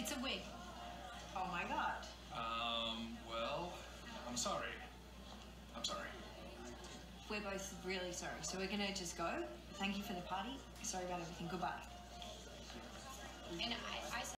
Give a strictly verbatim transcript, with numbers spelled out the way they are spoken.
It's a wig. Oh my God. Um, well, I'm sorry. I'm sorry. We're both really sorry. So we're gonna just go. Thank you for the party. Sorry about everything. Goodbye. And I, I